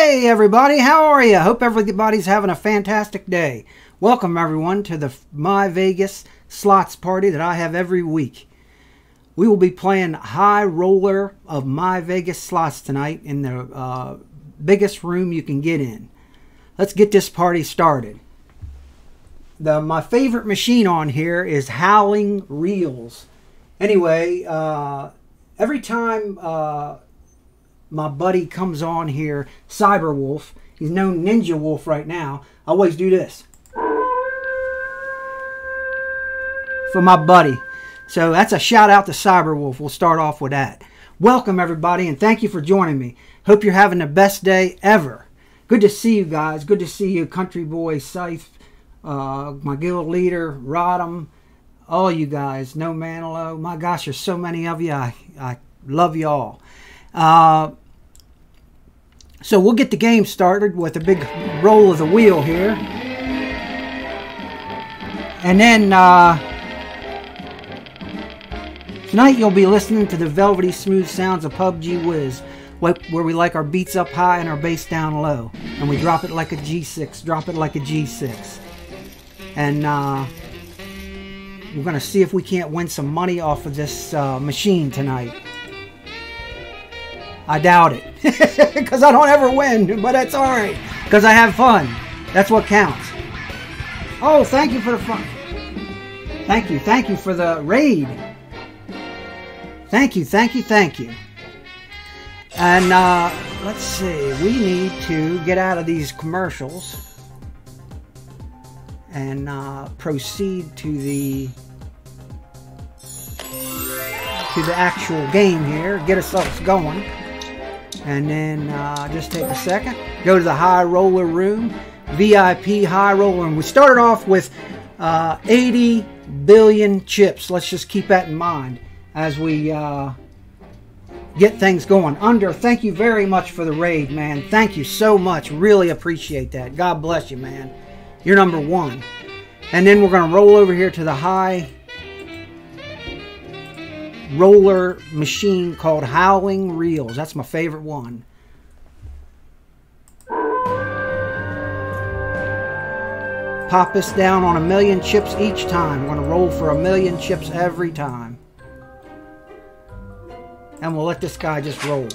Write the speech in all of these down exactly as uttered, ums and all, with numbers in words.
Hey everybody, how are you? Hope everybody's having a fantastic day. Welcome everyone to the My Vegas slots party that I have every week. We will be playing high roller of My Vegas slots tonight in the uh, biggest room you can get in. Let's get this party started. The my favorite machine on here is Howling Reels. Anyway, uh, every time uh, my buddy comes on here, Cyberwolf, he's known Ninja Wolf right now, I always do this for my buddy. So that's a shout out to Cyberwolf. We'll start off with that. Welcome everybody and thank you for joining me. Hope you're having the best day ever. Good to see you guys. Good to see you, Country Boy, Scythe, uh, my guild leader, Rodham, all you guys, No Manilow. My gosh, there's so many of you. I, I love you all. Uh, so we'll get the game started with a big roll of the wheel here. And then uh, tonight you'll be listening to the velvety smooth sounds of P U B G Whiz, where we like our beats up high and our bass down low. And we drop it like a G six, drop it like a G six. And uh, we're going to see if we can't win some money off of this uh, machine tonight. I doubt it, because I don't ever win, but that's alright, because I have fun. That's what counts. Oh, thank you for the fun. Thank you, thank you for the raid. Thank you, thank you, thank you. And uh, let's see, we need to get out of these commercials and uh, proceed to the to the actual game here. Get ourselves going. And then uh, just take a second, go to the high roller room, V I P high roller room. We started off with uh, eighty billion chips. Let's just keep that in mind as we uh, get things going. Under, thank you very much for the raid, man. Thank you so much. Really appreciate that. God bless you, man. You're number one. And then we're going to roll over here to the high roller machine called Howling Reels. That's my favorite one. Pop this down on a million chips each time. We're going to roll for a million chips every time. And we'll let this guy just roll.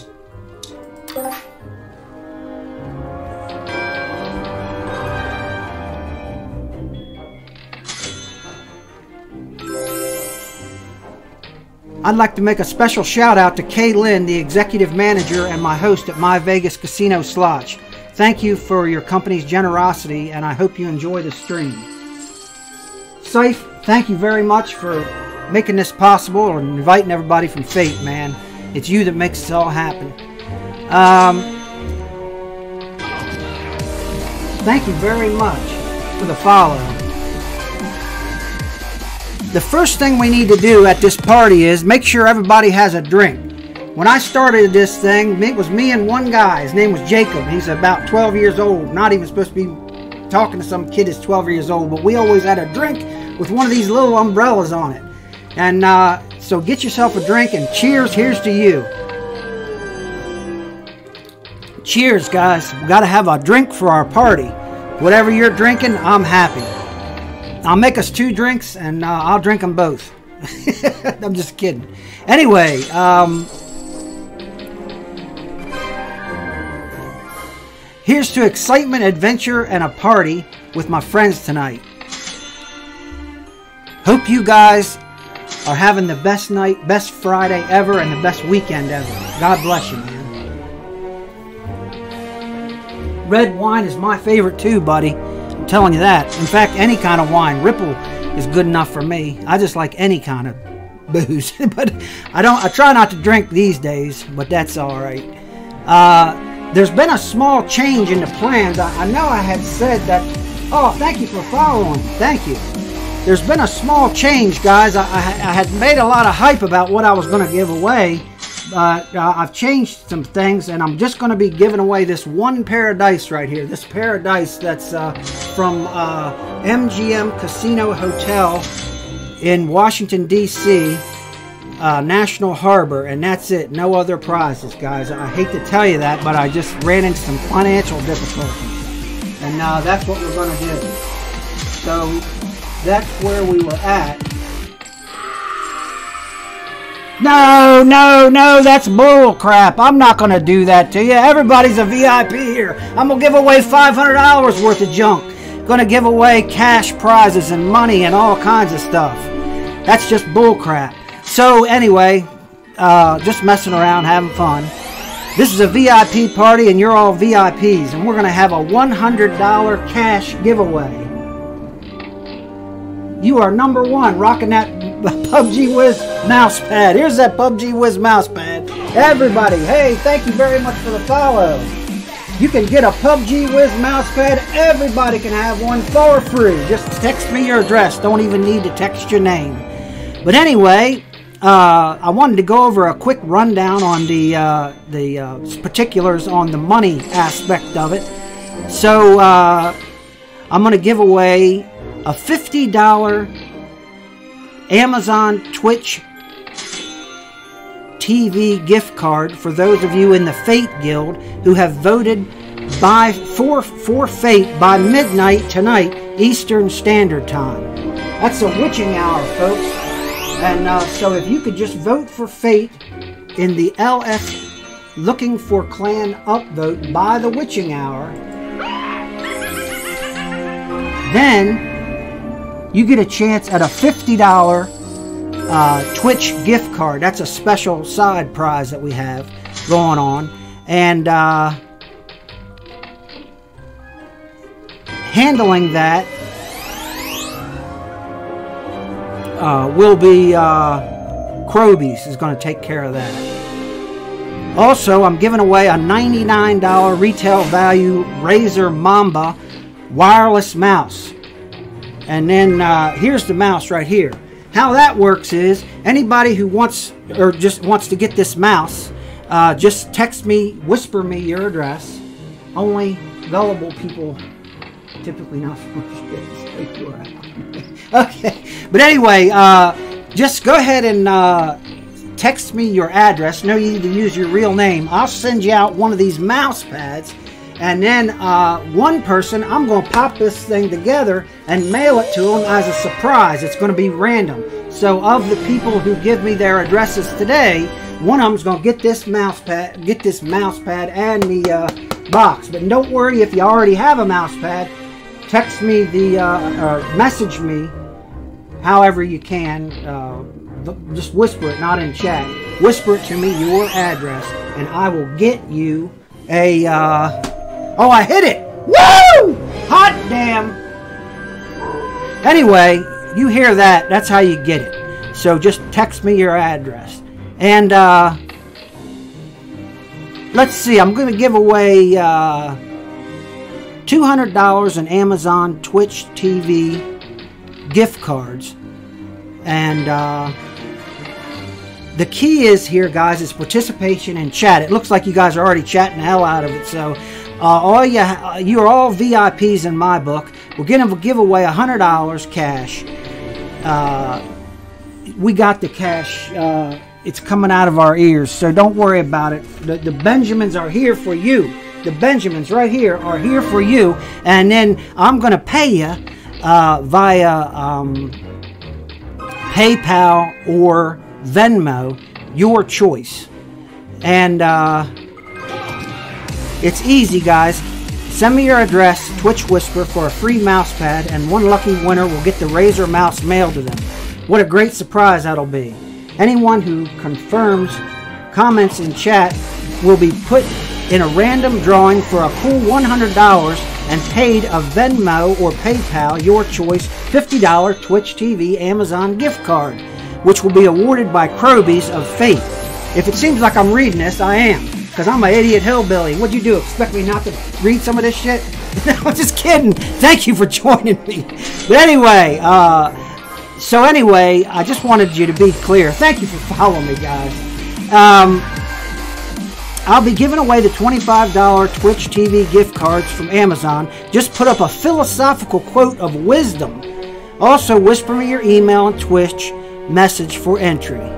I'd like to make a special shout out to Kay Lynn, the executive manager and my host at My Vegas Casino Slots. Thank you for your company's generosity, and I hope you enjoy the stream. Scythe, thank you very much for making this possible and inviting everybody from Fate, man. It's you that makes it all happen. Um, thank you very much for the follow. The first thing we need to do at this party is make sure everybody has a drink. When I started this thing, it was me and one guy. His name was Jacob. He's about twelve years old. Not even supposed to be talking to some kid that's twelve years old. But we always had a drink with one of these little umbrellas on it. And uh, so get yourself a drink and cheers. Here's to you. Cheers, guys. We got to have a drink for our party. Whatever you're drinking, I'm happy. I'll make us two drinks, and uh, I'll drink them both. I'm just kidding. Anyway, um, here's to excitement, adventure, and a party with my friends tonight. Hope you guys are having the best night, best Friday ever, and the best weekend ever. God bless you, man. Red wine is my favorite too, buddy. I'm telling you that. In fact, any kind of wine. Ripple is good enough for me. I just like any kind of booze. But I don't. I try not to drink these days, but that's all right. Uh, there's been a small change in the plans. I, I know I had said that. Oh, thank you for following. Thank you. There's been a small change, guys. I, I, I had made a lot of hype about what I was going to give away. But uh, I've changed some things, and I'm just going to be giving away this one pair of dice right here. This pair of dice that's uh, from uh, M G M Casino Hotel in Washington, D C uh, National Harbor, and that's it. No other prizes, guys. I hate to tell you that, but I just ran into some financial difficulties, and uh, that's what we're going to do. So that's where we were at. No, no, no, that's bull crap. I'm not going to do that to you. Everybody's a V I P here. I'm going to give away five hundred dollars worth of junk. Going to give away cash prizes and money and all kinds of stuff. That's just bull crap. So anyway, uh, just messing around, having fun. This is a V I P party and you're all V I Ps. And we're going to have a one hundred dollar cash giveaway. You are number one rocking that P U B G Whiz mouse pad. Here's that P U B G Whiz mouse pad. Everybody, hey, thank you very much for the follow. You can get a P U B G Whiz mouse pad. Everybody can have one for free. Just text me your address. Don't even need to text your name. But anyway, uh, I wanted to go over a quick rundown on the, uh, the uh, particulars on the money aspect of it. So uh, I'm going to give away a fifty dollar Amazon Twitch T V gift card for those of you in the Fate Guild who have voted by for, for Fate by midnight tonight Eastern Standard Time. That's a witching hour, folks. And uh, so if you could just vote for Fate in the L F Looking for Clan upvote by the witching hour, then you get a chance at a fifty dollar uh, Twitch gift card. That's a special side prize that we have going on. And uh, handling that uh, will be uh, Crobies is going to take care of that. Also, I'm giving away a ninety-nine dollar retail value Razer Mamba wireless mouse. And then uh, here's the mouse right here. How that works is anybody who wants or just wants to get this mouse, uh, just text me, whisper me your address. Only gullible people typically not okay. But anyway, uh, just go ahead and uh, text me your address. No need to use your real name. I'll send you out one of these mouse pads. And then uh, one person, I'm going to pop this thing together and mail it to them as a surprise. It's going to be random. So of the people who give me their addresses today, one of them's going to get this mouse pad, get this mouse pad and the uh, box. But don't worry if you already have a mouse pad. Text me the, uh, or message me, however you can. Uh, just whisper it, not in chat. Whisper it to me, your address, and I will get you a. Uh, Oh, I hit it! Woo! Hot damn! Anyway, you hear that. That's how you get it. So just text me your address. And, uh... let's see. I'm going to give away, uh... two hundred dollars in Amazon Twitch T V gift cards. And, uh... the key is here, guys, is participation in chat. It looks like you guys are already chatting the hell out of it, so... Uh, all you, uh, you're all V I Ps in my book. We're going to give away one hundred dollars cash. Uh, we got the cash. Uh, it's coming out of our ears, so don't worry about it. The, the Benjamins are here for you. The Benjamins right here are here for you. And then I'm going to pay you uh, via um, PayPal or Venmo, your choice. And... Uh, It's easy, guys. Send me your address, Twitch Whisper, for a free mouse pad, and one lucky winner will get the Razer mouse mailed to them. What a great surprise that'll be. Anyone who confirms comments in chat will be put in a random drawing for a cool one hundred dollars and paid a Venmo or PayPal, your choice, fifty dollar Twitch T V Amazon gift card, which will be awarded by Crobies of Fate. If it seems like I'm reading this, I am. Because I'm an idiot hillbilly. What'd you do? Expect me not to read some of this shit? I'm just kidding. Thank you for joining me. But anyway, uh, so anyway, I just wanted you to be clear. Thank you for following me, guys. Um, I'll be giving away the twenty-five dollar Twitch T V gift cards from Amazon. Just put up a philosophical quote of wisdom. Also, whisper me your email and Twitch message for entry.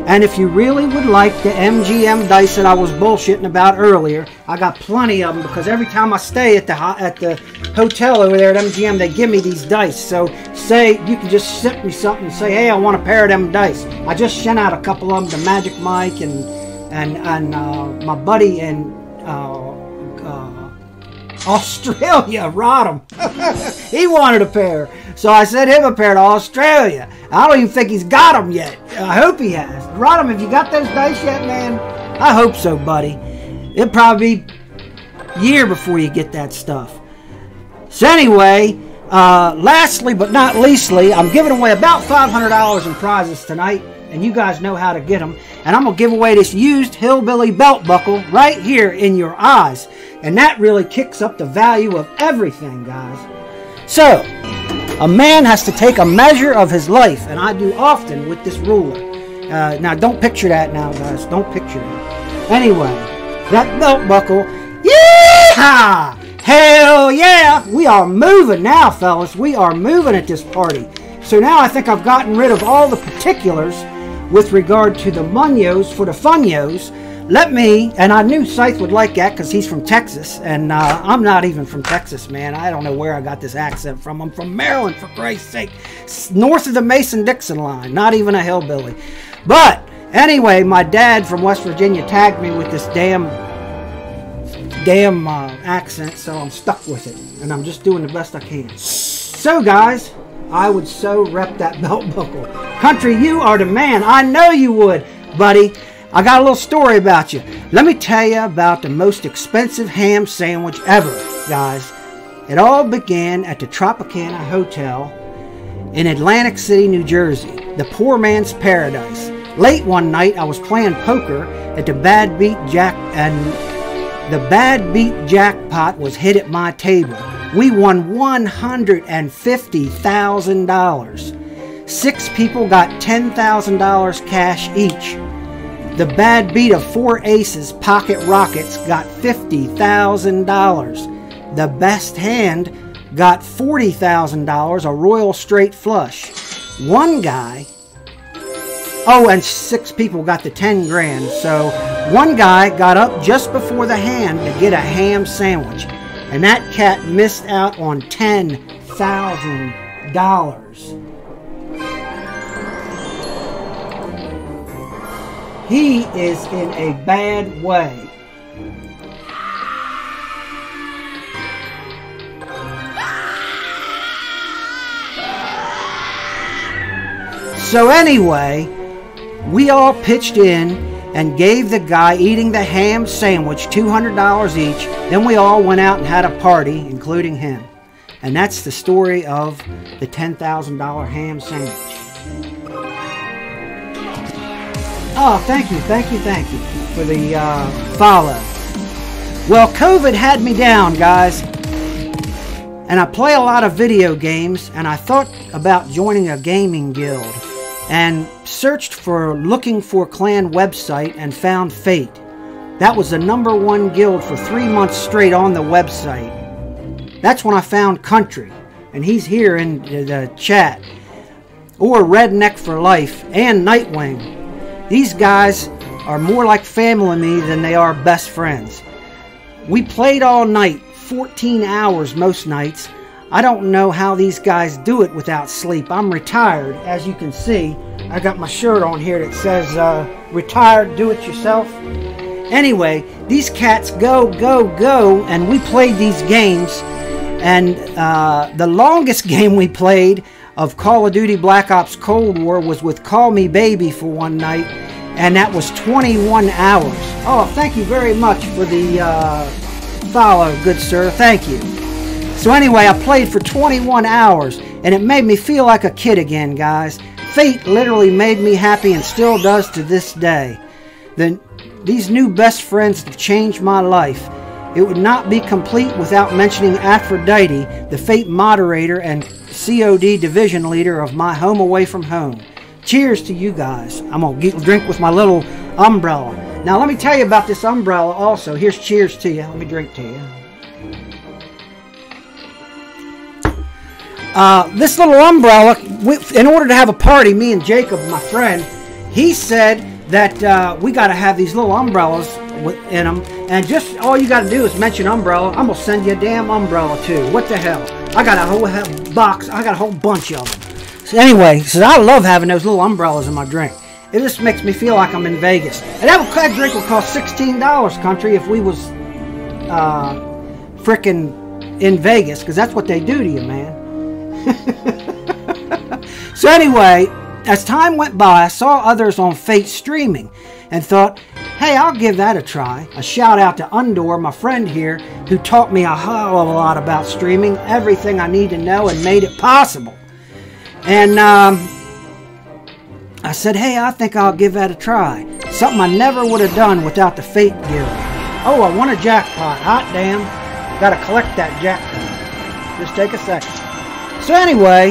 And if you really would like the M G M dice that I was bullshitting about earlier, I got plenty of them because every time I stay at the at the hotel over there at M G M, they give me these dice. So say you can just send me something and say, hey, I want a pair of them dice. I just sent out a couple of them to Magic Mike and and and uh, my buddy in uh, uh, Australia, Rodham. He wanted a pair, so I sent him a pair to Australia. I don't even think he's got them yet. I hope he has. Rodham, have you got those dice yet, man? I hope so, buddy. It'll probably be a year before you get that stuff. So anyway, uh, lastly but not leastly, I'm giving away about five hundred dollars in prizes tonight, and you guys know how to get them. And I'm going to give away this used hillbilly belt buckle right here in your eyes. And that really kicks up the value of everything, guys. So, a man has to take a measure of his life, and I do often with this ruler. Uh, now, don't picture that now, guys. Don't picture that. Anyway, that belt buckle, yeehaw! Hell yeah! We are moving now, fellas. We are moving at this party. So now I think I've gotten rid of all the particulars with regard to the munyos for the funyos. Let me, and I knew Scythe would like that because he's from Texas, and uh, I'm not even from Texas, man. I don't know where I got this accent from. I'm from Maryland, for Christ's sake. North of the Mason-Dixon line, not even a hillbilly. But anyway, my dad from West Virginia tagged me with this damn, damn uh, accent, so I'm stuck with it, and I'm just doing the best I can. So, guys, I would so rep that belt buckle. Country, you are the man. I know you would, buddy. I got a little story about you. Let me tell you about the most expensive ham sandwich ever, guys. It all began at the Tropicana Hotel in Atlantic City, New Jersey, the poor man's paradise. Late one night, I was playing poker at the Bad Beat Jack, and the Bad Beat Jackpot was hit at my table. We won one hundred fifty thousand dollars. Six people got ten thousand dollars cash each. The Bad Beat of four aces, pocket rockets, got fifty thousand dollars. The best hand got forty thousand dollars, a royal straight flush. One guy, oh, and six people got the ten grand. So one guy got up just before the hand to get a ham sandwich. And that cat missed out on ten thousand dollars. He is in a bad way. So anyway, we all pitched in and gave the guy eating the ham sandwich two hundred dollars each. Then we all went out and had a party, including him. And that's the story of the ten thousand dollar ham sandwich. Oh, thank you, thank you, thank you for the uh, follow. Well, COVID had me down, guys. And I play a lot of video games, and I thought about joining a gaming guild. And searched for Looking for Clan website and found Fate. That was the number one guild for three months straight on the website. That's when I found Country, and he's here in the chat. Or Redneck for Life and Nightwing. These guys are more like family to me than they are best friends. We played all night, fourteen hours most nights. I don't know how these guys do it without sleep. I'm retired, as you can see. I got my shirt on here that says, uh, retired, do it yourself. Anyway, these cats go, go, go, and we played these games. And uh, the longest game we played of Call of Duty Black Ops Cold War was with Call Me Baby for one night, and that was twenty-one hours. Oh, thank you very much for the uh, follow, good sir. Thank you. So anyway, I played for twenty-one hours, and it made me feel like a kid again, guys. Fate literally made me happy and still does to this day. The, these new best friends have changed my life. It would not be complete without mentioning Aphrodite, the Fate moderator and C O D division leader of my home away from home. Cheers to you guys. I'm going to drink with my little umbrella. Now let me tell you about this umbrella also. Here's cheers to you. Let me drink to you. Uh, this little umbrella, in order to have a party, me and Jacob, my friend, he said that uh, we got to have these little umbrellas in them. And just all you got to do is mention umbrella. I'm going to send you a damn umbrella too. What the hell? I got a whole box. I got a whole bunch of them. So anyway, so I love having those little umbrellas in my drink. It just makes me feel like I'm in Vegas. And that, that drink would cost sixteen dollars, country, if we was uh, frickin' in Vegas, because that's what they do to you, man. So anyway, as time went by, I saw others on Fate streaming and thought, hey, I'll give that a try. A shout out to Undor, my friend here, who taught me a hell of a lot about streaming, everything I need to know, and made it possible. And um, I said, hey, I think I'll give that a try. Something I never would have done without the Fate Guild. Oh, I won a jackpot. Hot damn. Gotta collect that jackpot. Just take a second. So anyway,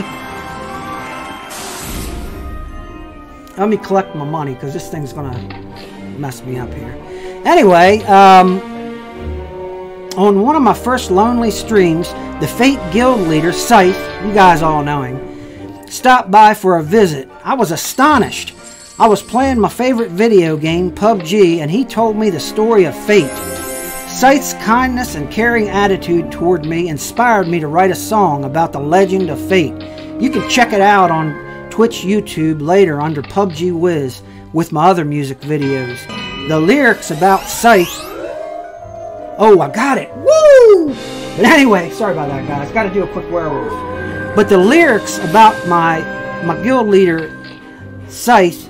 let me collect my money, because this thing's gonna mess me up here. Anyway, um, on one of my first lonely streams, the Fate Guild leader, Scythe, you guys all know him, stopped by for a visit. I was astonished. I was playing my favorite video game, P U B G, and he told me the story of Fate. Scythe's kindness and caring attitude toward me inspired me to write a song about the legend of Fate. You can check it out on Twitch, YouTube later under P U B G Wiz with my other music videos. The lyrics about Scythe... Oh, I got it! Woo! But anyway, sorry about that, guys. Got to do a quick werewolf. But the lyrics about my my guild leader, Scythe...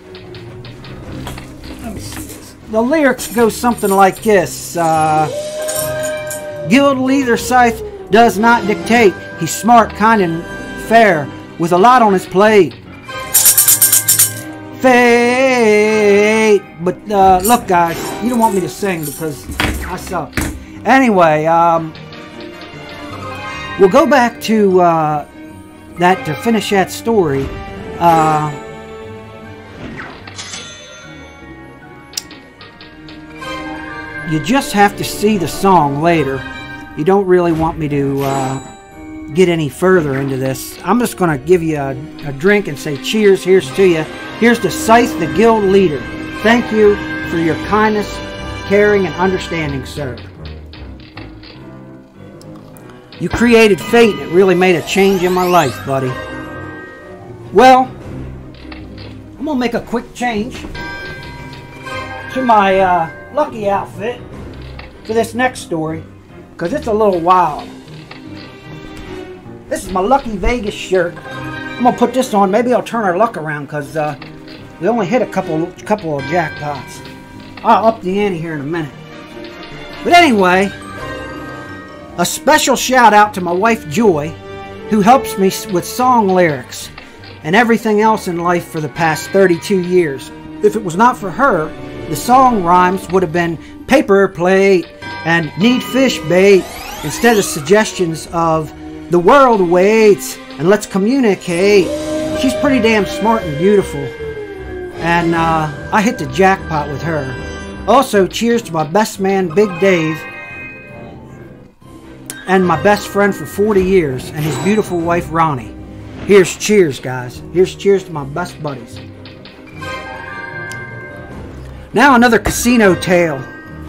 Let me see this. The lyrics go something like this. Uh, guild leader Scythe does not dictate. He's smart, kind, and fair, with a lot on his plate. Fate. But uh, look, guys, you don't want me to sing because I suck. Anyway, um, we'll go back to uh, that to finish that story. Uh, you just have to see the song later. You don't really want me to uh, get any further into this. I'm just going to give you a, a drink and say cheers. Here's to you. Here's to Scythe, the guild leader. Thank you for your kindness, caring, and understanding, sir. You created Fate, and it really made a change in my life, buddy. Well, I'm going to make a quick change to my uh, lucky outfit for this next story, because it's a little wild. This is my lucky Vegas shirt. I'm going to put this on. Maybe I'll turn our luck around, because uh, we only hit a couple, couple of jackpots. I'll up the ante here in a minute. But anyway, a special shout out to my wife Joy, who helps me with song lyrics and everything else in life for the past thirty-two years. If it was not for her, the song rhymes would have been paper plate and need fish bait instead of suggestions of the world waits and let's communicate. She's pretty damn smart and beautiful. And uh, I hit the jackpot with her. Also, cheers to my best man, Big Dave, and my best friend for forty years, and his beautiful wife, Ronnie. Here's cheers, guys. Here's cheers to my best buddies. Now another casino tale.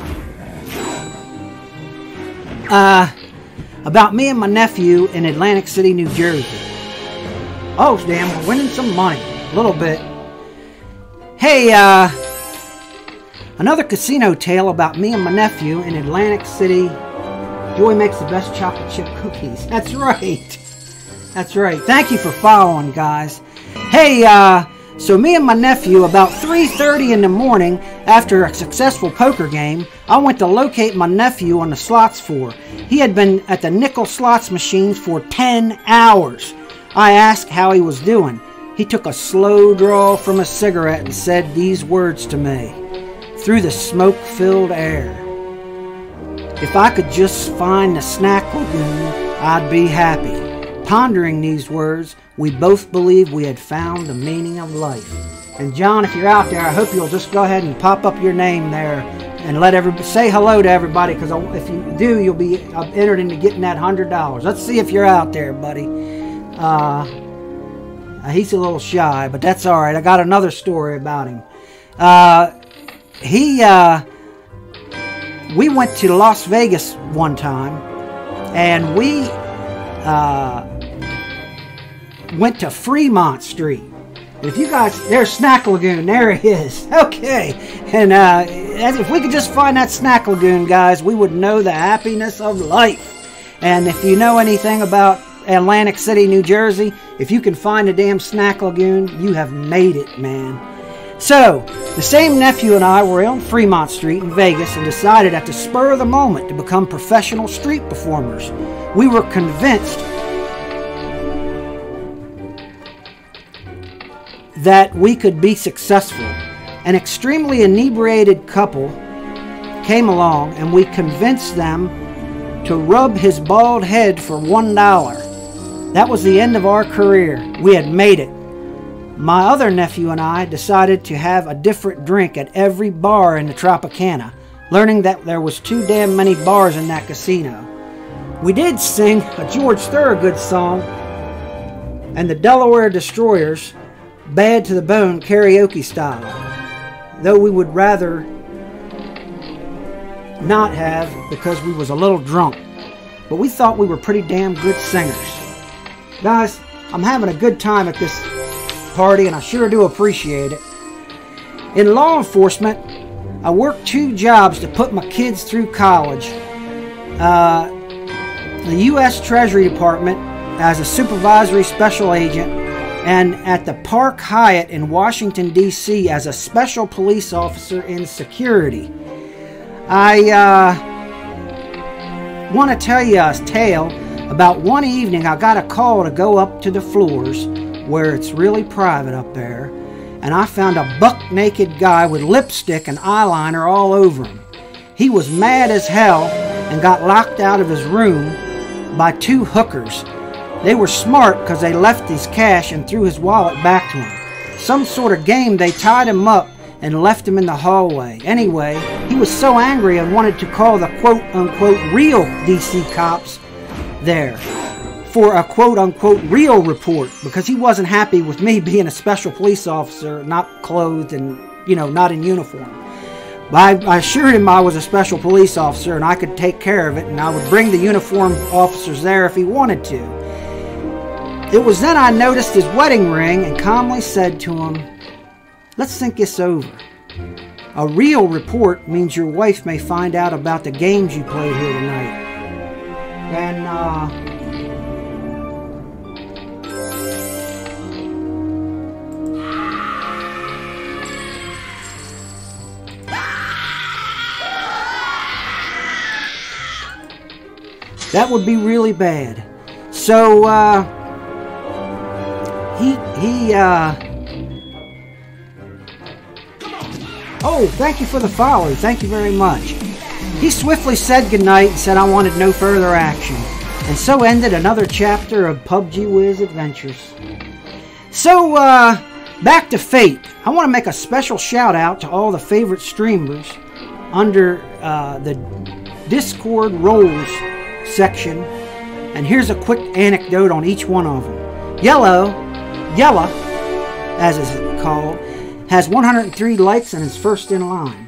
Uh, about me and my nephew in Atlantic City, New Jersey. Oh, damn, we're winning some money. A little bit. Hey, uh... another casino tale about me and my nephew in Atlantic City. Joy makes the best chocolate chip cookies. That's right. That's right. Thank you for following, guys. Hey, uh, so me and my nephew, about three thirty in the morning, after a successful poker game, I went to locate my nephew on the slots floor. He had been at the nickel slots machines for ten hours. I asked how he was doing. He took a slow draw from a cigarette and said these words to me through the smoke-filled air. If I could just find the snack lagoon, I'd be happy. Pondering these words, we both believed we had found the meaning of life. And John, if you're out there, I hope you'll just go ahead and pop up your name there and let everybody say hello to everybody, because if you do, you'll be entered into getting that one hundred dollars. Let's see if you're out there, buddy. Uh, he's a little shy, but that's all right. I got another story about him. Uh, he, uh, we went to Las Vegas one time, and we uh, went to Fremont Street. If you guys, there's Snack Lagoon, there it is. Okay, and uh, as if we could just find that Snack Lagoon, guys, we would know the happiness of life. And if you know anything about Atlantic City, New Jersey, if you can find a damn Snack Lagoon, you have made it, man. So, the same nephew and I were on Fremont Street in Vegas and decided at the spur of the moment to become professional street performers. We were convinced that we could be successful. An extremely inebriated couple came along and we convinced them to rub his bald head for one dollar. That was the end of our career. We had made it. My other nephew and I decided to have a different drink at every bar in the Tropicana, learning that there was too damn many bars in that casino. We did sing a George Thorogood song and the Delaware Destroyers, Bad to the Bone karaoke style, though we would rather not have because we was a little drunk. But we thought we were pretty damn good singers. Guys, I'm having a good time at this party and I sure do appreciate it. In law enforcement, I worked two jobs to put my kids through college. Uh, the U S Treasury Department as a supervisory special agent, and at the Park Hyatt in Washington, D C as a special police officer in security. I uh, want to tell you a tale about one evening I got a call to go up to the floors where it's really private up there, and I found a buck-naked guy with lipstick and eyeliner all over him. He was mad as hell and got locked out of his room by two hookers. They were smart because they left his cash and threw his wallet back to him. Some sort of game. They tied him up and left him in the hallway. Anyway, he was so angry and wanted to call the quote-unquote real D C cops there for a quote-unquote real report because he wasn't happy with me being a special police officer, not clothed and, you know, not in uniform. But I, I assured him I was a special police officer and I could take care of it, and I would bring the uniformed officers there if he wanted to. It was then I noticed his wedding ring and calmly said to him, "Let's think this over. A real report means your wife may find out about the games you played here tonight." And, uh... that would be really bad. So, uh... He, he, uh... oh, thank you for the follow. Thank you very much. He swiftly said goodnight and said I wanted no further action. And so ended another chapter of P U B G Whiz Adventures. So, uh, back to Fate. I want to make a special shout out to all the favorite streamers under uh, the Discord Roles section. And here's a quick anecdote on each one of them. Yellow, Yella, as it's called, has one hundred three likes and is first in line.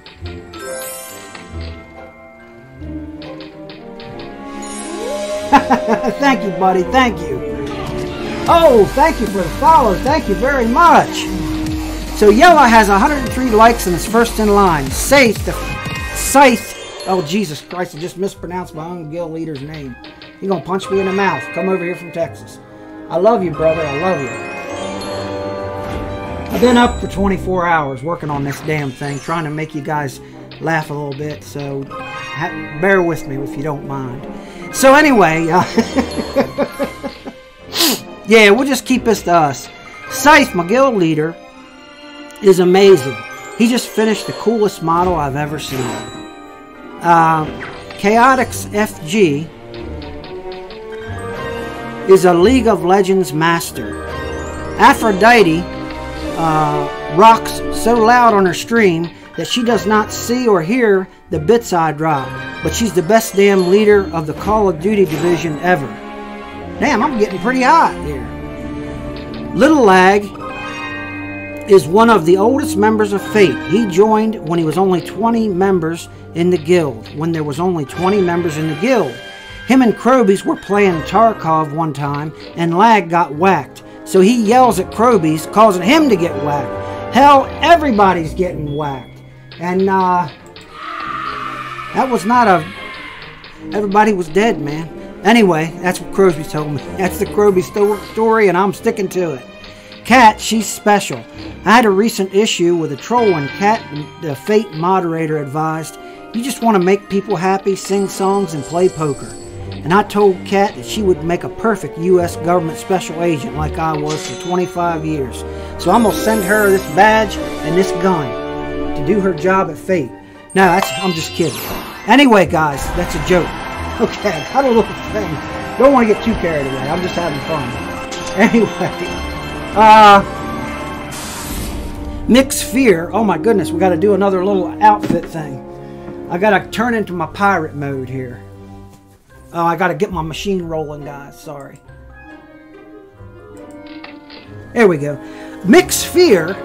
Thank you, buddy. Thank you. Oh, thank you for the follow. Thank you very much. So Yella has one hundred three likes and is first in line. Saith, the Scythe. Oh, Jesus Christ, I just mispronounced my own guild leader's name. You're going to punch me in the mouth. Come over here from Texas. I love you, brother. I love you. I've been up for twenty-four hours working on this damn thing, trying to make you guys laugh a little bit, so bear with me if you don't mind. So anyway, uh, yeah, we'll just keep this to us. Scythe, my guild leader, is amazing. He just finished the coolest model I've ever seen. Uh, Chaotix F G is a League of Legends master. Aphrodite uh, rocks so loud on her stream that she does not see or hear the bits I drop, but she's the best damn leader of the Call of Duty division ever. Damn, I'm getting pretty hot here. Little Lag is one of the oldest members of Fate. He joined when he was only twenty members in the guild. When there was only twenty members in the guild. Him and Krobies were playing Tarkov one time, and Lag got whacked. So he yells at Krobies, causing him to get whacked. Hell, everybody's getting whacked. And, uh... that was not a... Everybody was dead, man. Anyway, that's what Krobies told me. That's the Krobies story, and I'm sticking to it. Kat, she's special. I had a recent issue with a troll, and Kat, the Fate moderator, advised, you just want to make people happy, sing songs, and play poker. And I told Kat that she would make a perfect U S government special agent like I was for twenty-five years. So I'm going to send her this badge and this gun to do her job at Fate. No, that's, I'm just kidding. Anyway, guys, that's a joke. Okay, I got a little thing. Don't want to get too carried away. I'm just having fun. Anyway, uh, Mixed Fear. Oh my goodness, we got to do another little outfit thing. I got to turn into my pirate mode here. Oh, I got to get my machine rolling, guys. Sorry. There we go. Mixed Fear.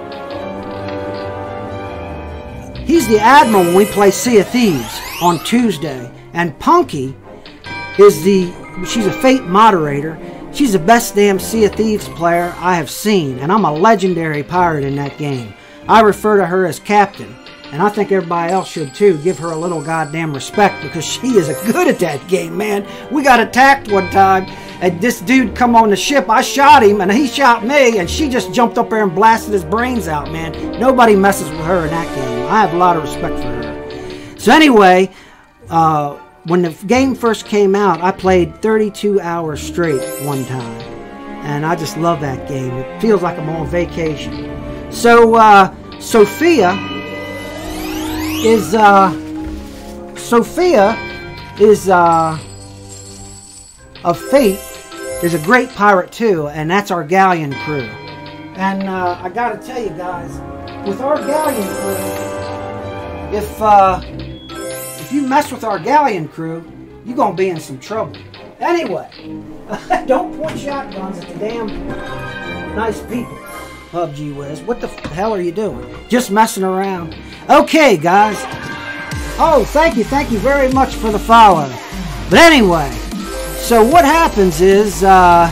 He's the admiral when we play Sea of Thieves on Tuesday. And Punky is the... She's a Fate moderator. She's the best damn Sea of Thieves player I have seen. And I'm a legendary pirate in that game. I refer to her as Captain. And I think everybody else should too. Give her a little goddamn respect because she is good at that game, man. We got attacked one time and this dude come on the ship. I shot him and he shot me and she just jumped up there and blasted his brains out, man. Nobody messes with her in that game. I have a lot of respect for her. So anyway, uh, when the game first came out, I played thirty-two hours straight one time. And I just love that game. It feels like I'm on vacation. So, uh, Sophia... is uh Sophia is uh of Fate is a great pirate too, and that's our galleon crew. And uh, I gotta tell you guys, with our galleon crew, if uh if you mess with our galleon crew, you're gonna be in some trouble. Anyway, don't point shotguns at the damn nice people. P U B G Whiz, what the hell are you doing? Just messing around. Okay, guys. Oh, thank you, thank you very much for the follow. But anyway, so what happens is, uh,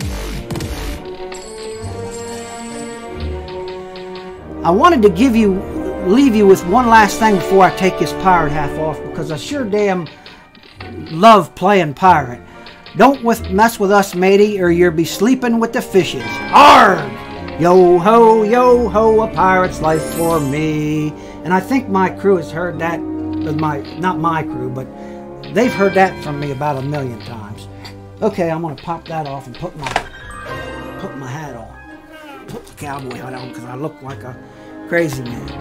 I wanted to give you, leave you with one last thing before I take this pirate half off, because I sure damn love playing pirate. Don't with, mess with us, matey, or you'll be sleeping with the fishes. Arrgh! Yo ho, yo ho, a pirate's life for me. And I think my crew has heard that, my not my crew, but they've heard that from me about a million times. Okay, I'm gonna pop that off and put my put my hat on. Put the cowboy hat on because I look like a crazy man.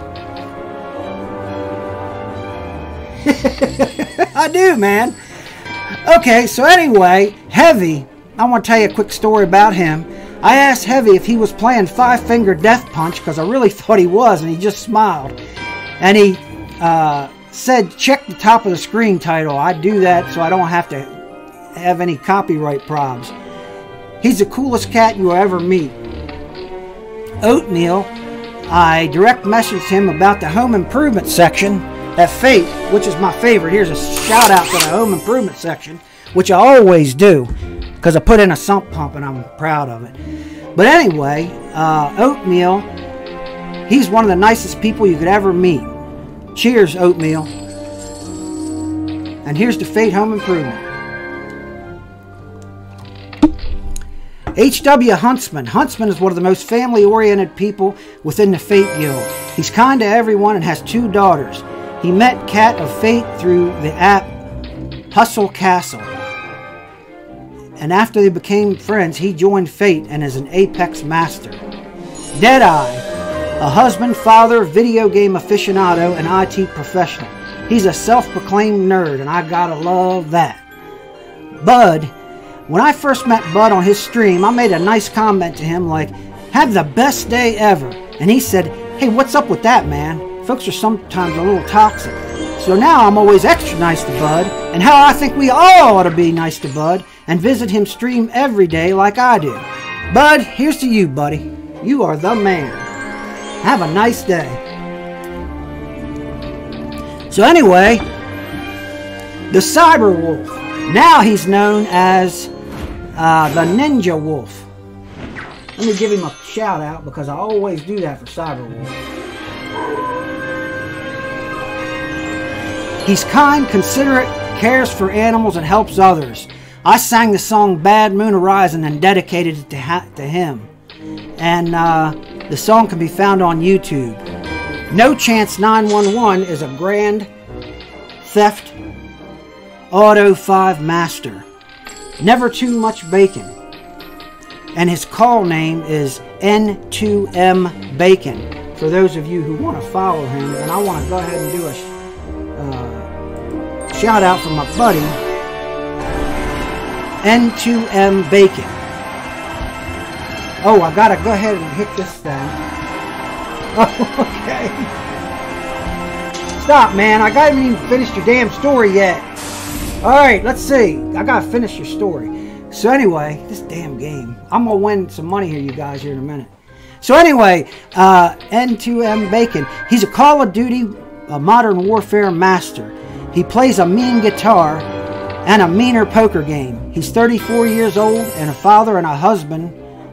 I do, man. Okay, so anyway, Heavy, I want to tell you a quick story about him. I asked Heavy if he was playing Five Finger Death Punch because I really thought he was, and he just smiled. And he uh, said, check the top of the screen title. I do that so I don't have to have any copyright problems. He's the coolest cat you will ever meet. Oatmeal, I direct messaged him about the home improvement section at Fate, which is my favorite. Here's a shout out to the home improvement section, which I always do because I put in a sump pump and I'm proud of it. But anyway, uh, Oatmeal, he's one of the nicest people you could ever meet. Cheers, Oatmeal. And here's the Fate Home Improvement. H W Huntsman. Huntsman is one of the most family-oriented people within the Fate Guild. He's kind to everyone and has two daughters. He met Cat of Fate through the app Hustle Castle. And after they became friends, he joined Fate and is an Apex Master. Deadeye, a husband, father, video game aficionado, and I T professional. He's a self-proclaimed nerd, and I gotta love that. Bud, when I first met Bud on his stream, I made a nice comment to him like, have the best day ever. And he said, hey, what's up with that, man? Folks are sometimes a little toxic. So now I'm always extra nice to Bud, and how I think we all ought to be nice to Bud and visit him stream every day like I do. Bud, here's to you, buddy. You are the man. Have a nice day. So anyway, the Cyber Wolf. Now he's known as uh, the Ninja Wolf. Let me give him a shout out because I always do that for Cyber Wolf. He's kind, considerate, cares for animals, and helps others. I sang the song Bad Moon Horizon and dedicated it to, ha to him. And uh, the song can be found on YouTube. No Chance nine one one is a Grand Theft Auto five master. Never Too Much Bacon. And his call name is N two M Bacon. For those of you who want to follow him, and I want to go ahead and do a uh, shout out for my buddy, N two M Bacon. Oh, I gotta go ahead and hit this thing. Oh, okay. Stop, man. I haven't even finished your damn story yet. Alright, let's see. I gotta finish your story. So anyway, this damn game. I'm gonna win some money here, you guys, here in a minute. So anyway, uh, N two M Bacon. He's a Call of Duty a Modern Warfare master. He plays a mean guitar and a meaner poker game. He's thirty-four years old and a father and a husband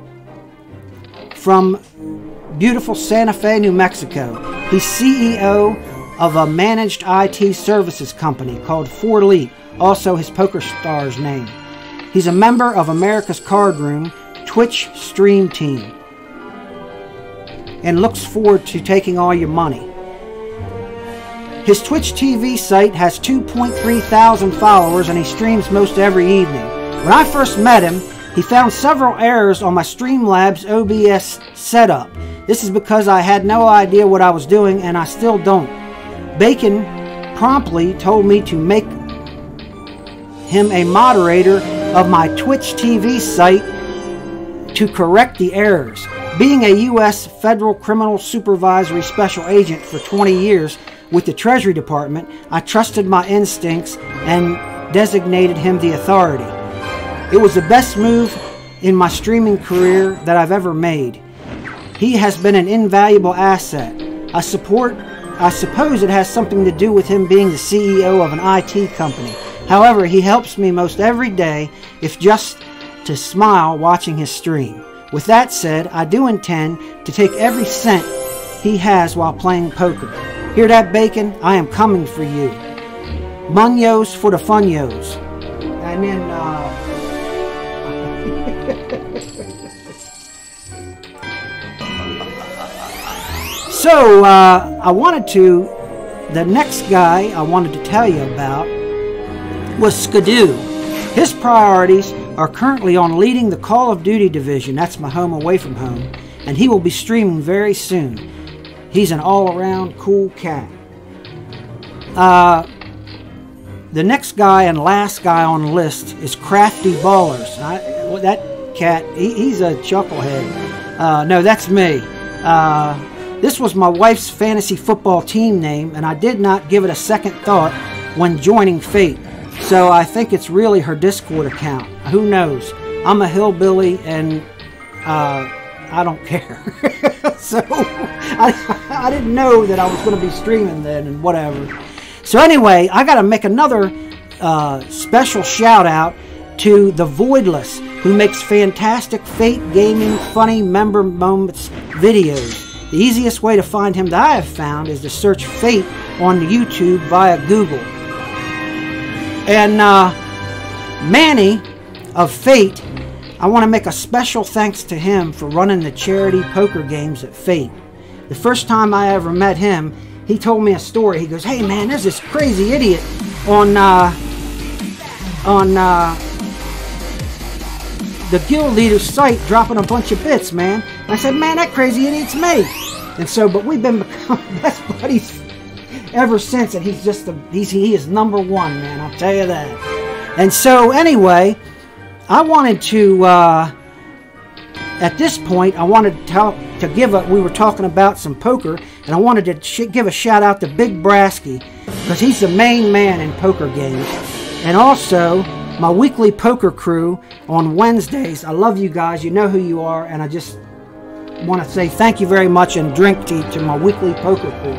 from beautiful Santa Fe, New Mexico. He's C E O of a managed I T services company called Four Leap, also his poker star's name. He's a member of America's Card Room Twitch stream team and looks forward to taking all your money. His Twitch T V site has two point three thousand followers and he streams most every evening. When I first met him, he found several errors on my Streamlabs O B S setup. This is because I had no idea what I was doing, and I still don't. Bacon promptly told me to make him a moderator of my Twitch T V site to correct the errors. Being a U S Federal Criminal Supervisory Special Agent for twenty years with the Treasury Department, I trusted my instincts and designated him the authority. It was the best move in my streaming career that I've ever made. He has been an invaluable asset. I support, I suppose it has something to do with him being the C E O of an I T company. However, he helps me most every day, if just to smile watching his stream. With that said, I do intend to take every cent he has while playing poker. Hear that, Bacon? I am coming for you. Munyos for the funyos. And then, uh... so, uh, I wanted to... The next guy I wanted to tell you about was Skeuomorphic. His priorities are currently on leading the Call of Duty division. That's my home away from home. And he will be streaming very soon. He's an all-around cool cat. Uh, the next guy and last guy on the list is Crafty Ballers. I, well, that cat, he, he's a chucklehead. Uh, no, that's me. Uh, this was my wife's fantasy football team name, and I did not give it a second thought when joining Fate. So I think it's really her Discord account. Who knows? I'm a hillbilly, and uh, I don't care. So I, I didn't know that I was going to be streaming then and whatever. So anyway, I got to make another uh, special shout out to the Voidless, who makes fantastic Fate gaming funny member moments videos. The easiest way to find him that I have found is to search Fate on YouTube via Google. And uh, Manny of Fate, I want to make a special thanks to him for running the charity poker games at Fate. The first time I ever met him, he told me a story. He goes, "Hey man, there's this crazy idiot on uh, on uh, the guild leader's site dropping a bunch of bits, man." And I said, "Man, that crazy idiot's me." And so, but we've been become best buddies ever since, and he's just a, he's, he is number one, man, I'll tell you that. And so anyway, I wanted to uh, at this point I wanted to talk to give a we were talking about some poker, and I wanted to sh give a shout out to Big Brasky, because he's the main man in poker games. And also my weekly poker crew on Wednesdays. I love you guys, you know who you are, and I just want to say thank you very much and drink tea to my weekly poker crew.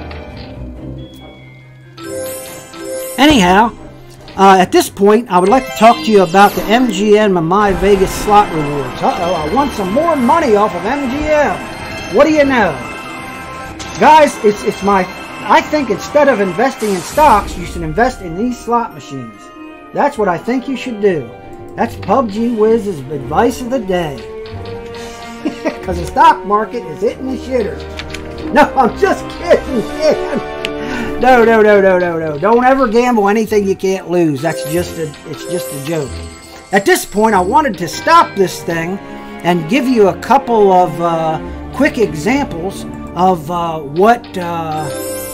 Anyhow, uh, at this point, I would like to talk to you about the M G M and My Vegas slot rewards. Uh-oh, I won some more money off of M G M. What do you know? Guys, it's, it's my... I think instead of investing in stocks, you should invest in these slot machines. That's what I think you should do. That's PUBG Wiz's advice of the day. Because the stock market is hitting the shitter. No, I'm just kidding, man. No, no, no, no, no, no. Don't ever gamble anything you can't lose. That's just a, it's just a joke. At this point, I wanted to stop this thing and give you a couple of uh, quick examples of uh, what uh,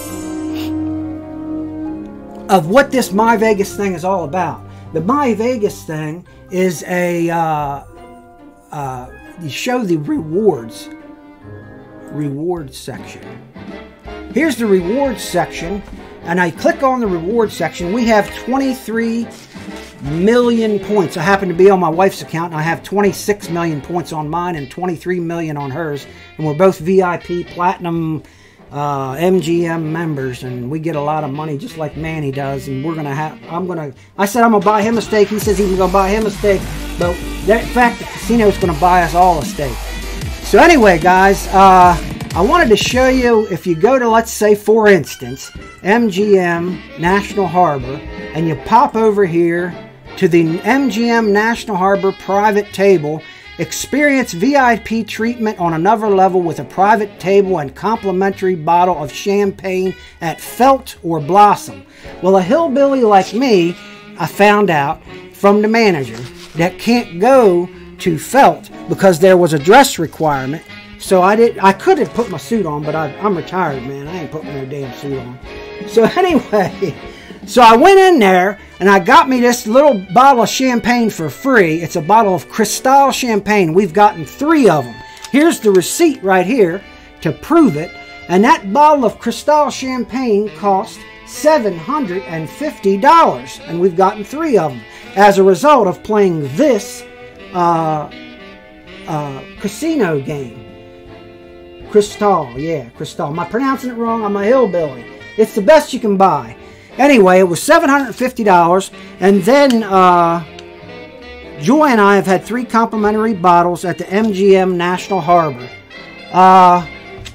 of what this My Vegas thing is all about. The My Vegas thing is a uh, uh, you show the rewards rewards section. Here's the rewards section, and I click on the rewards section. We have twenty-three million points. I happen to be on my wife's account, and I have twenty-six million points on mine and twenty-three million on hers, and we're both V I P Platinum uh, M G M members, and we get a lot of money just like Manny does. And we're gonna have. I'm gonna. I said I'm gonna buy him a steak. He says he's gonna buy him a steak, but that, in fact, the casino is gonna buy us all a steak. So anyway, guys, uh, I wanted to show you, if you go to, let's say, for instance, M G M National Harbor, and you pop over here to the M G M National Harbor private table, experience V I P treatment on another level with a private table and complimentary bottle of champagne at Felt or Blossom. Well, a hillbilly like me, I found out from the manager, that can't go to Felt because there was a dress requirement. So I did. I could have put my suit on, but I, I'm retired, man. I ain't putting no damn suit on. So anyway, so I went in there and I got me this little bottle of champagne for free. It's a bottle of Cristal champagne. We've gotten three of them. Here's the receipt right here to prove it. And that bottle of Cristal champagne cost seven hundred fifty dollars, and we've gotten three of them as a result of playing this uh, uh, casino game. Cristal, yeah, Cristal. Am I pronouncing it wrong? I'm a hillbilly. It's the best you can buy. Anyway, it was seven hundred fifty dollars, and then uh, Joy and I have had three complimentary bottles at the M G M National Harbor. Uh,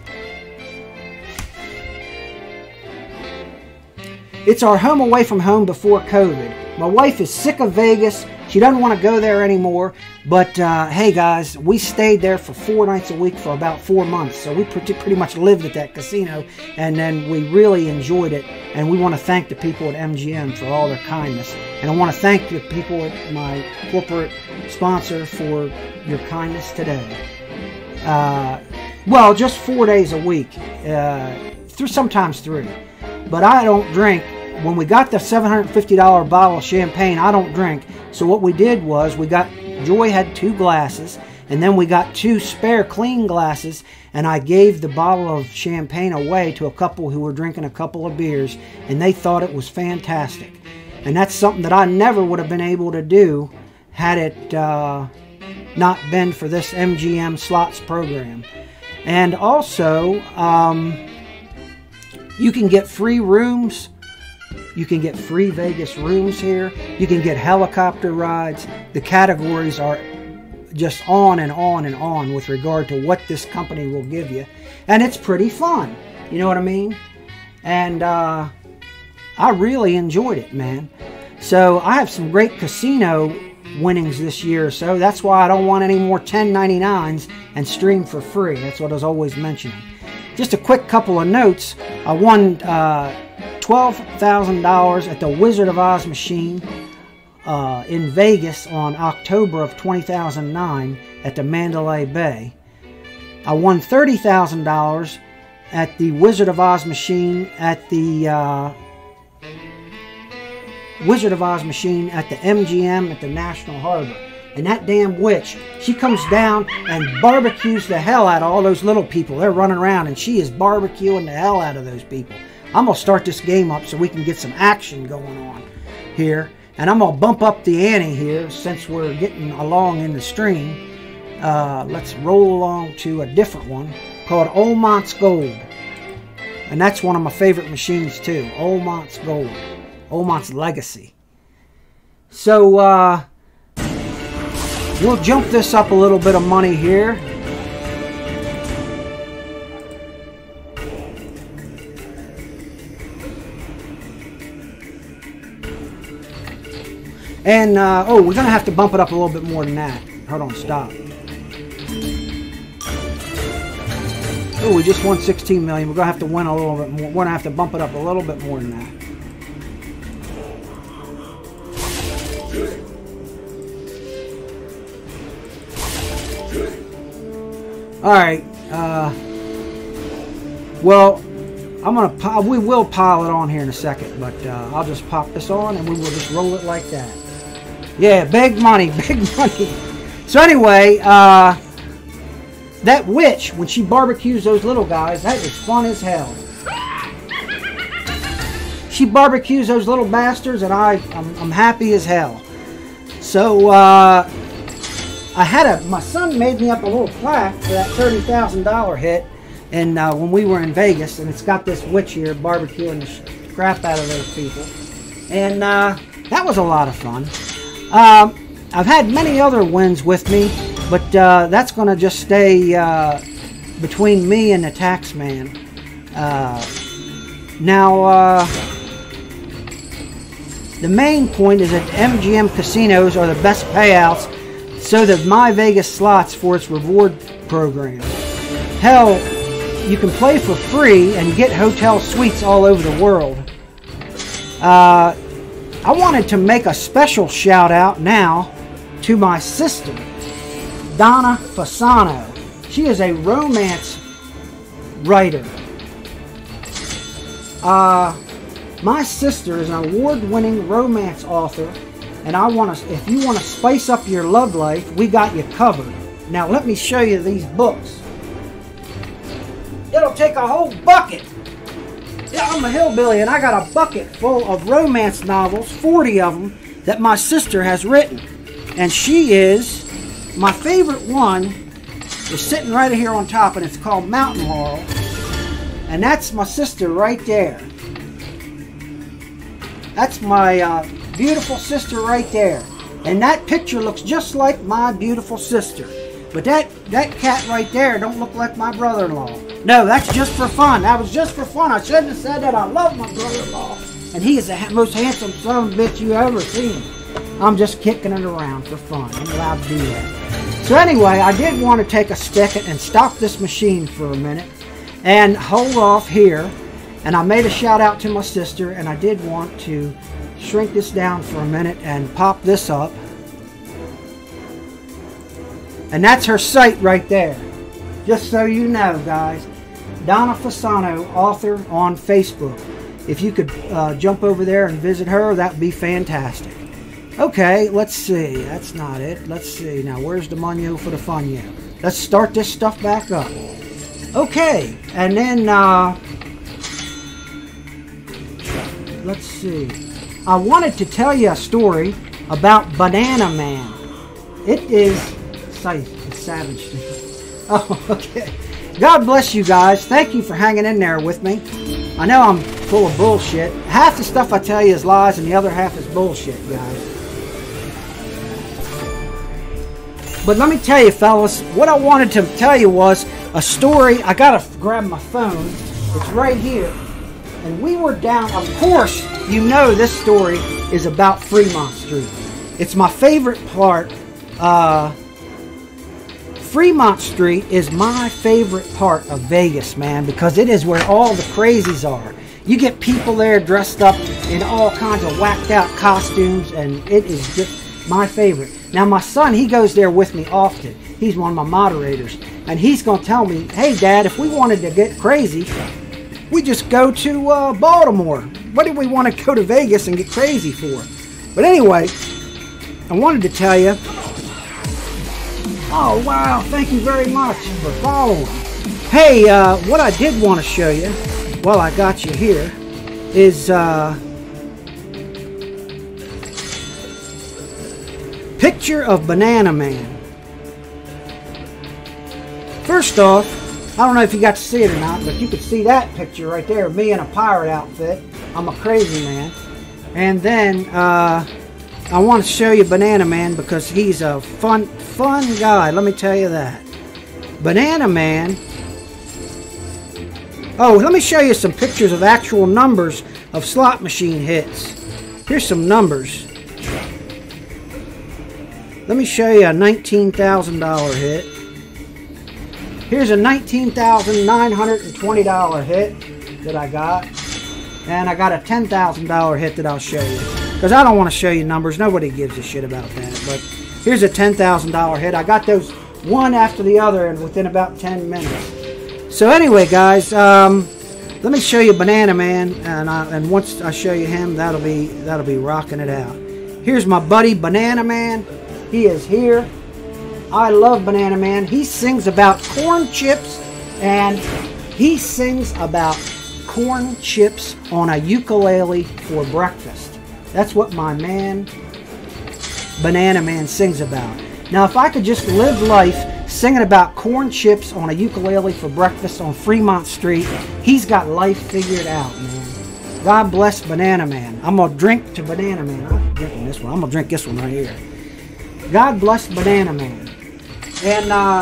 it's our home away from home before COVID. My wife is sick of Vegas. She doesn't want to go there anymore. But, uh, hey, guys, we stayed there for four nights a week for about four months. So we pretty, pretty much lived at that casino. And then we really enjoyed it. And we want to thank the people at M G M for all their kindness. And I want to thank the people at my corporate sponsor for your kindness today. Uh, well, just four days a week. Uh, through, sometimes three. But I don't drink. When we got the seven hundred fifty dollar bottle of champagne, I don't drink. So what we did was we got, Joy had two glasses, and then we got two spare clean glasses, and I gave the bottle of champagne away to a couple who were drinking a couple of beers, and they thought it was fantastic. And that's something that I never would have been able to do had it uh, not been for this M G M slots program. And also, um, you can get free rooms. You can get free Vegas rooms here. You can get helicopter rides. The categories are just on and on and on with regard to what this company will give you. And it's pretty fun. You know what I mean? And uh, I really enjoyed it, man. So I have some great casino winnings this year or so. That's why I don't want any more ten ninety-nines and stream for free. That's what I was always mentioning. Just a quick couple of notes. I won uh, twelve thousand dollars at the Wizard of Oz machine uh, in Vegas on October of two thousand nine at the Mandalay Bay. I won thirty thousand dollars at the Wizard of Oz machine at the uh, Wizard of Oz machine at the M G M at the National Harbor. And that damn witch, she comes down and barbecues the hell out of all those little people. They're running around, and she is barbecuing the hell out of those people. I'm going to start this game up so we can get some action going on here. And I'm going to bump up the ante here since we're getting along in the stream. Uh, let's roll along to a different one called Olmont's Gold. And that's one of my favorite machines too. Olmont's Gold. Olmont's Legacy. So, uh, we'll jump this up a little bit of money here. And, uh, oh, we're going to have to bump it up a little bit more than that. Hold on, stop. Oh, we just won sixteen million. We're going to have to win a little bit more. We're going to have to bump it up a little bit more than that. Alright. Uh, well, I'm going to, we will pile it on here in a second, but uh, I'll just pop this on and we will just roll it like that. Yeah, big money, big money. So anyway, uh, that witch, when she barbecues those little guys, that is fun as hell. She barbecues those little bastards, and I, I'm, I'm happy as hell. So, uh, I had a, my son made me up a little plaque for that thirty thousand dollar hit, and uh, when we were in Vegas, and it's got this witch here barbecuing the crap out of those people. And uh, that was a lot of fun. Um, I've had many other wins with me, but uh, that's going to just stay uh, between me and the tax man. Uh, now, uh, the main point is that M G M casinos are the best payouts, so that My Vegas Slots for its reward program. Hell, you can play for free and get hotel suites all over the world. Uh, I wanted to make a special shout out now to my sister, Donna Fasano. She is a romance writer. Uh, my sister is an award-winning romance author, and I want to, if you want to spice up your love life, we got you covered. Now let me show you these books. It'll take a whole bucket. Yeah, I'm a hillbilly, and I got a bucket full of romance novels, forty of them, that my sister has written. And she is, my favorite one is sitting right here on top, and it's called Mountain Laurel. And that's my sister right there. That's my uh, beautiful sister right there. And that picture looks just like my beautiful sister. But that, that cat right there don't look like my brother-in-law. No, that's just for fun. That was just for fun. I shouldn't have said that. I love my brother-in-law. And he is the ha most handsome son of a bitch you ever seen. I'm just kicking it around for fun. I'm allowed to do that. So anyway, I did want to take a second and stop this machine for a minute and hold off here. And I made a shout out to my sister, and I did want to shrink this down for a minute and pop this up. And that's her site right there. Just so you know, guys. Donna Fasano, author on Facebook. If you could uh, jump over there and visit her, that would be fantastic. Okay, let's see. That's not it. Let's see. Now, where's the monyo for the funyo? Let's start this stuff back up. Okay, and then, uh, let's see. I wanted to tell you a story about Banana Man. It is... It's savage. Oh, okay. God bless you guys. Thank you for hanging in there with me. I know I'm full of bullshit. Half the stuff I tell you is lies, and the other half is bullshit, guys. But let me tell you, fellas, what I wanted to tell you was a story. I gotta grab my phone. It's right here. And we were down, of course, you know this story is about Fremont Street. It's my favorite part. Uh... Fremont Street is my favorite part of Vegas, man, because it is where all the crazies are. You get people there dressed up in all kinds of whacked out costumes, and it is just my favorite. Now, my son, he goes there with me often. He's one of my moderators, and he's going to tell me, hey, Dad, if we wanted to get crazy, we just go to uh, Baltimore. What do we want to go to Vegas and get crazy for? But anyway, I wanted to tell you, oh, wow. Thank you very much for following. Hey, uh, what I did want to show you while I got you here is uh, picture of Banana Man. First off, I don't know if you got to see it or not, but you could see that picture right there of me in a pirate outfit. I'm a crazy man. And then uh, I want to show you Banana Man because he's a fun, fun guy. Let me tell you that. Banana Man. Oh, let me show you some pictures of actual numbers of slot machine hits. Here's some numbers. Let me show you a nineteen thousand dollar hit. Here's a nineteen thousand nine hundred twenty dollar hit that I got. And I got a ten thousand dollar hit that I'll show you. Because I don't want to show you numbers. Nobody gives a shit about that. But here's a ten thousand dollar hit. I got those one after the other and within about ten minutes. So anyway, guys, um, let me show you Banana Man. And, I, and once I show you him, that'll be, that'll be rocking it out. Here's my buddy Banana Man. He is here. I love Banana Man. He sings about corn chips, and he sings about corn chips on a ukulele for breakfast. That's what my man, Banana Man, sings about. Now, if I could just live life singing about corn chips on a ukulele for breakfast on Fremont Street, he's got life figured out, man. God bless Banana Man. I'm going to drink to Banana Man. I'm drinking this one. I'm going to drink this one right here. God bless Banana Man. And uh,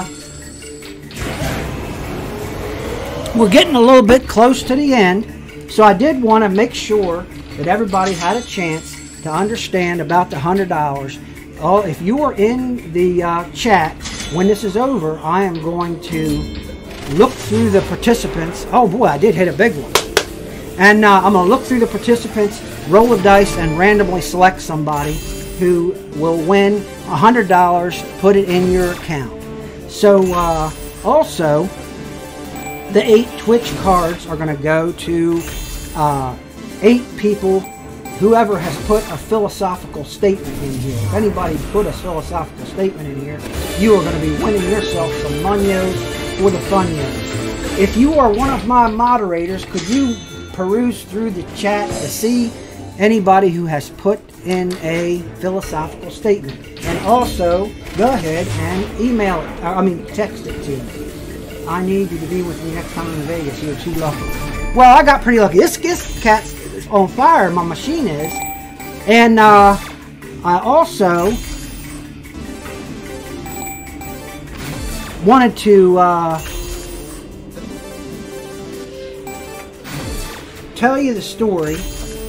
we're getting a little bit close to the end, so I did want to make sure that everybody had a chance to understand about the one hundred dollars. Oh, if you are in the uh, chat, when this is over, I am going to look through the participants. Oh boy, I did hit a big one. And uh, I'm going to look through the participants, roll the dice, and randomly select somebody who will win one hundred dollars, put it in your account. So uh, also, the eight Twitch cards are going to go to uh, eight people, whoever has put a philosophical statement in here. If anybody put a philosophical statement in here, you are going to be winning yourself some Munyos for the Funyos. If you are one of my moderators, could you peruse through the chat to see anybody who has put in a philosophical statement? And also, go ahead and email it, I mean text it to me. I need you to be with me next time in Vegas. You're too lucky. Well, I got pretty lucky. This, this cat's on fire, my machine is. And uh, I also wanted to uh, tell you the story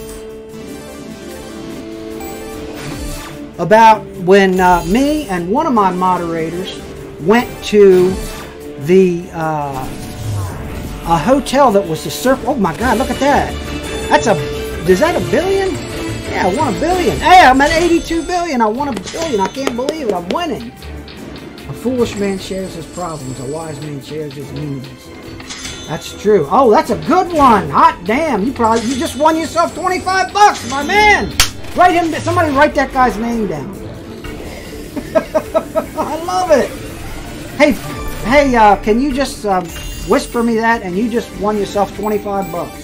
about when uh, me and one of my moderators went to the uh, a hotel that was the circle. Oh my God, look at that. That's a, is that a billion? Yeah, I won a billion. Hey, I'm at eighty-two billion. I won a billion. I can't believe it. I'm winning. A foolish man shares his problems. A wise man shares his means. That's true. Oh, that's a good one. Hot damn. You probably, you just won yourself twenty-five bucks, my man. Write him, somebody write that guy's name down. I love it. Hey, hey, uh, can you just um, whisper me that, and you just won yourself twenty-five bucks.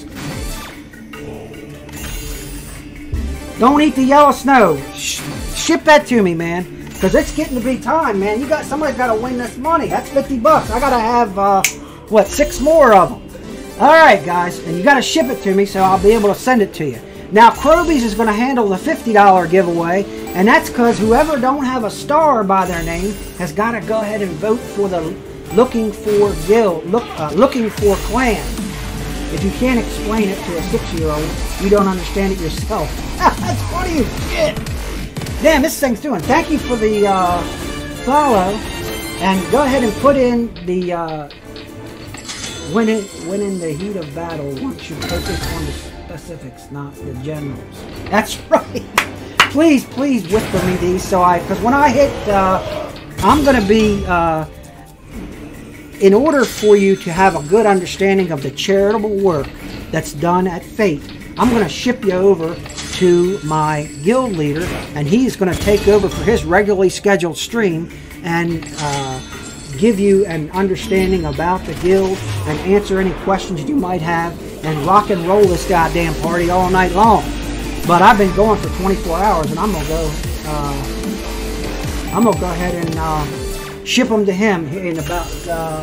Don't eat the yellow snow. Sh ship that to me, man, because it's getting to be time, man. You got, somebody's got to win this money. That's fifty bucks. I got to have, uh, what, six more of them. All right, guys, and you got to ship it to me so I'll be able to send it to you. Now, Crobies is going to handle the fifty dollar giveaway, and that's because whoever don't have a star by their name has got to go ahead and vote for the Looking For Guild, look, uh, Looking For Clan. If you can't explain it to a six-year-old, you don't understand it yourself. That's funny as shit. Damn, this thing's doing. Thank you for the uh, follow, and go ahead and put in the uh, when, it, when in the heat of battle, one should focus on the specifics, not the generals. That's right. Please, please whisper me these, so I, because when I hit, uh, I'm going to be, uh, in order for you to have a good understanding of the charitable work that's done at Fate, I'm going to ship you over to my guild leader, and he's going to take over for his regularly scheduled stream and uh, give you an understanding about the guild and answer any questions you might have and rock and roll this goddamn party all night long. But I've been going for twenty-four hours, and I'm going to go, uh, I'm going to go ahead and uh, ship them to him in about uh,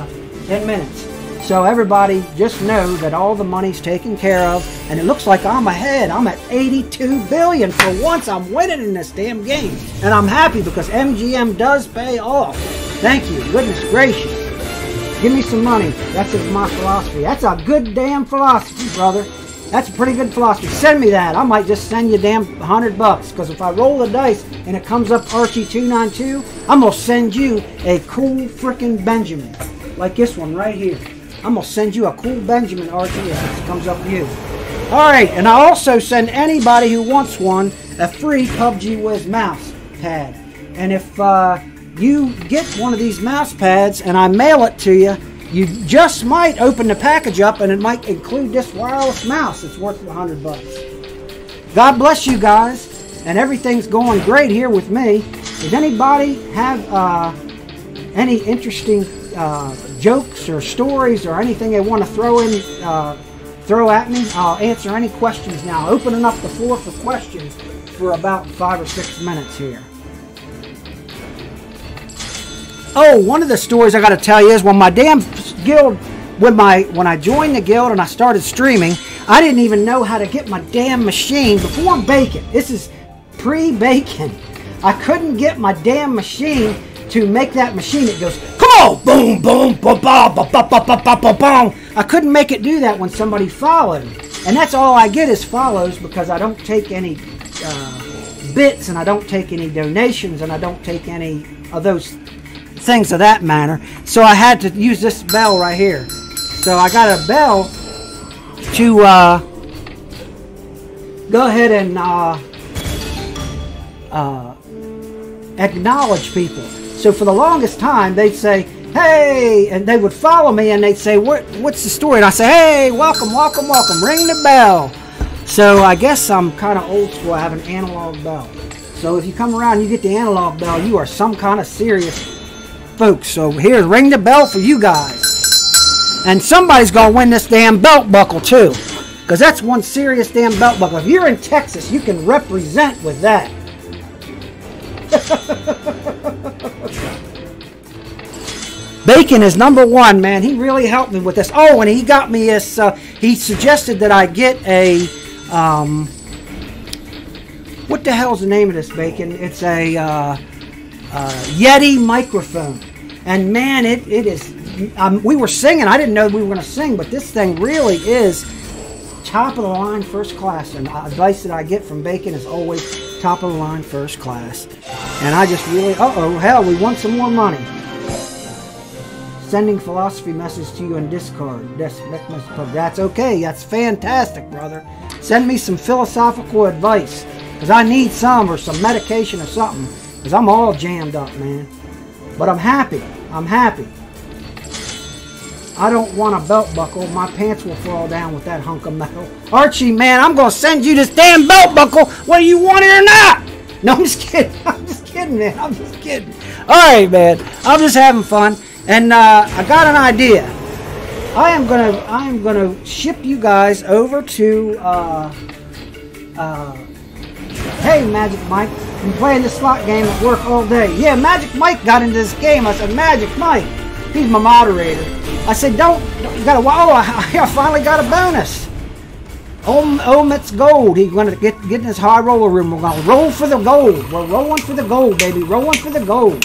in minutes. So everybody just know that all the money's taken care of, and it looks like I'm ahead. I'm at eighty-two billion dollars. For once, I'm winning in this damn game. And I'm happy because M G M does pay off. Thank you. Goodness gracious. Give me some money. That's my philosophy. That's a good damn philosophy, brother. That's a pretty good philosophy. Send me that. I might just send you damn one hundred bucks. Because if I roll the dice and it comes up Archie two nine two, I'm going to send you a cool freaking Benjamin. Like this one right here. I'm going to send you a cool Benjamin, Archie, if it comes up you. Alright, and I also send anybody who wants one a free P U B G Whiz mouse pad. And if uh, you get one of these mouse pads and I mail it to you, you just might open the package up and it might include this wireless mouse. It's worth a hundred bucks. God bless you guys, and everything's going great here with me. Does anybody have uh, any interesting uh, jokes or stories or anything they want to throw in, uh, throw at me? I'll answer any questions now. Opening up the floor for questions for about five or six minutes here. Oh, one of the stories I got to tell you is when my damn guild, when my when I joined the guild and I started streaming, I didn't even know how to get my damn machine before bacon. This is pre-bacon. I couldn't get my damn machine to make that machine. It goes, come on, boom, boom, boom, boom, boom, boom, boom, boom, boom, boom. I couldn't make it do that when somebody followed, and that's all I get is follows because I don't take any uh, bits and I don't take any donations and I don't take any of those things of that manner. So I had to use this bell right here. So I got a bell to uh, go ahead and uh, uh, acknowledge people. So for the longest time they'd say, hey, and they would follow me and they'd say, what, what's the story? And I say, hey, welcome, welcome, welcome, ring the bell. So I guess I'm kind of old school. I have an analog bell. So if you come around and you get the analog bell, you are some kind of serious folks. So here, ring the bell for you guys. And somebody's going to win this damn belt buckle too. Because that's one serious damn belt buckle. If you're in Texas, you can represent with that. Bacon is number one, man. He really helped me with this. Oh, and he got me this, uh, he suggested that I get a, um, what the hell's the name of this, Bacon? It's a uh, uh, Yeti microphone. And man, it, it is, um, we were singing. I didn't know we were going to sing, but this thing really is top of the line, first class. And advice that I get from Bacon is always top of the line, first class. And I just really, uh-oh, hell, we want some more money. Sending philosophy message to you in Discord. That's okay. That's fantastic, brother. Send me some philosophical advice. Because I need some, or some medication or something. Because I'm all jammed up, man. But I'm happy. I'm happy. I don't want a belt buckle. My pants will fall down with that hunk of metal. Archie, man, I'm going to send you this damn belt buckle whether you want it or not. No, I'm just kidding. I'm just kidding, man. I'm just kidding. All right, man. I'm just having fun. And uh, I got an idea. I am gonna, I am gonna ship you guys over to. Uh, uh, hey, Magic Mike, I'm playing this slot game at work all day. Yeah, Magic Mike got into this game. I said, Magic Mike, he's my moderator. I said, don't, don't you got a. Oh, I, I finally got a bonus. Om, Omit's gold. He's gonna get get in his high roller room. We're gonna roll for the gold. We're rolling for the gold, baby. Rolling for the gold.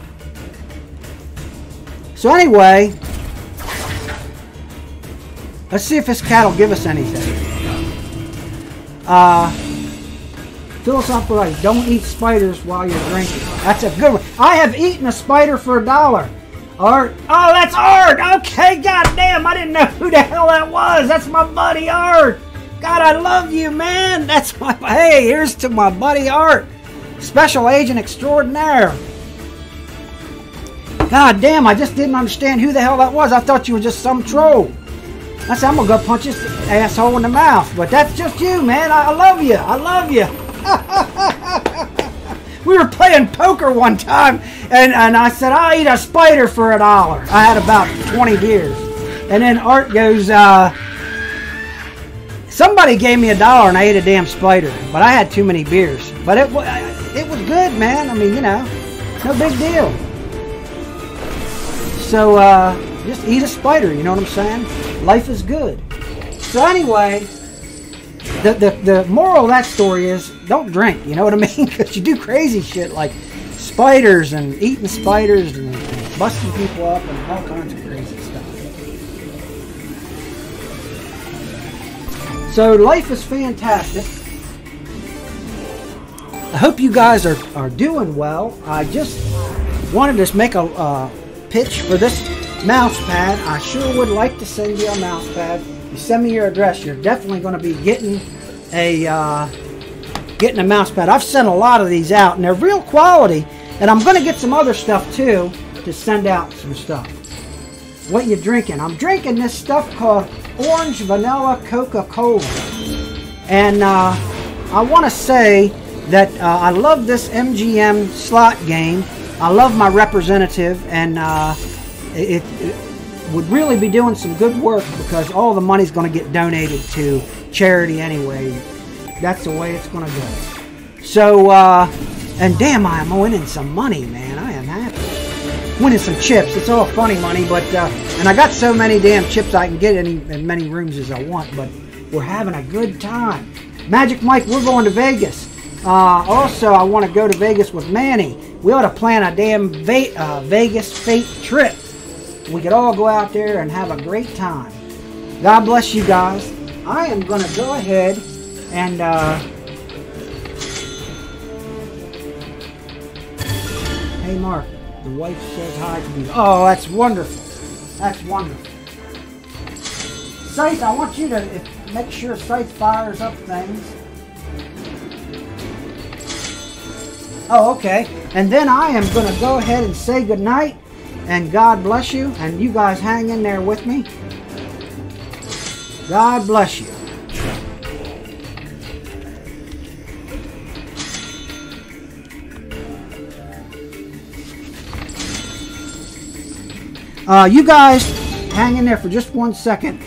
So anyway, let's see if this cat will give us anything. Uh, philosophical advice, don't eat spiders while you're drinking. That's a good one. I have eaten a spider for a dollar. Art. Oh, that's Art. Okay, goddamn, I didn't know who the hell that was. That's my buddy Art. God, I love you, man. That's my, hey, here's to my buddy Art. Special agent extraordinaire. God damn, I just didn't understand who the hell that was. I thought you were just some troll. I said, I'm going to go punch this asshole in the mouth. But that's just you, man. I, I love you. I love you. We were playing poker one time, and, and I said, I'll eat a spider for a dollar. I had about twenty beers. And then Art goes, uh, somebody gave me a dollar, and I ate a damn spider. But I had too many beers. But it, it was good, man. I mean, you know, no big deal. So, uh, just eat a spider, you know what I'm saying? Life is good. So anyway, the, the, the moral of that story is don't drink, you know what I mean? Because you do crazy shit like spiders and eating spiders and, and busting people up and all kinds of crazy stuff. So life is fantastic. I hope you guys are, are doing well. I just wanted to make a uh, pitch for this mouse pad. I sure would like to send you a mouse pad. You send me your address, you're definitely going to be getting a uh, getting a mouse pad. I've sent a lot of these out and they're real quality, and I'm going to get some other stuff too to send out some stuff. What you drinking? I'm drinking this stuff called Orange Vanilla Coca-Cola, and uh, I want to say that uh, I love this M G M slot game. I love my representative, and uh, it, it would really be doing some good work because all the money's going to get donated to charity anyway. That's the way it's going to go. So, uh, and damn, I am winning some money, man. I am happy. Winning some chips. It's all funny money, but, uh, and I got so many damn chips I can get in as many rooms as I want, but we're having a good time. Magic Mike, we're going to Vegas. Uh, also, I want to go to Vegas with Manny. We ought to plan a damn Ve uh, Vegas Fate trip. We could all go out there and have a great time. God bless you guys. I am going to go ahead and uh, hey Mark, the wife says hi to you. Oh, that's wonderful. That's wonderful. Scythe, I want you to if, make sure Scythe fires up things. Oh, okay. And then I am going to go ahead and say goodnight. And God bless you. And you guys hang in there with me. God bless you. Uh, you guys hang in there for just one second.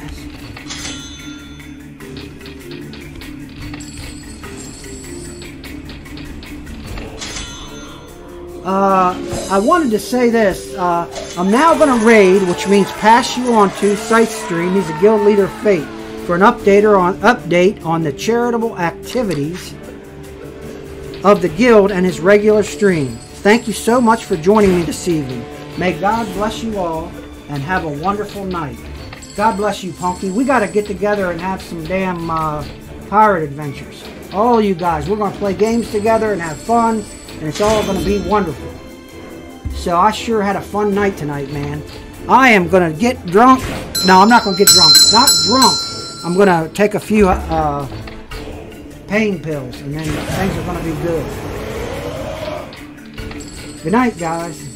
Uh, I wanted to say this. Uh, I'm now going to raid, which means pass you on to Scythe's stream. He's a guild leader of Fate for an updater on update on the charitable activities of the guild and his regular stream. Thank you so much for joining me this evening. May God bless you all and have a wonderful night. God bless you, Punky. We got to get together and have some damn uh, pirate adventures. All you guys, we're going to play games together and have fun. And it's all going to be wonderful. So I sure had a fun night tonight, man. I am going to get drunk. No, I'm not going to get drunk. Not drunk. I'm going to take a few uh, pain pills. And then things are going to be good. Good night, guys.